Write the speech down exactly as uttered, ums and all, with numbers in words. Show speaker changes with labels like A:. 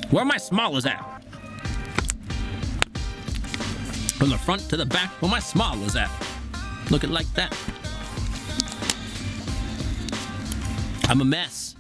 A: Where my small is at? From the front to the back, where my small is at? Look it like that. I'm a mess.